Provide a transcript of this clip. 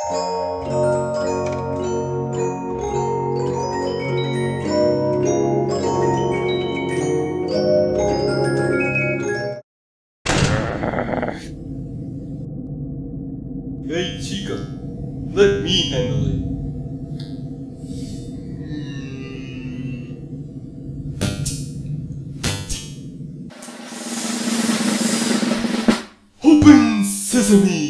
Hey chica, let me handle it. Open sesame!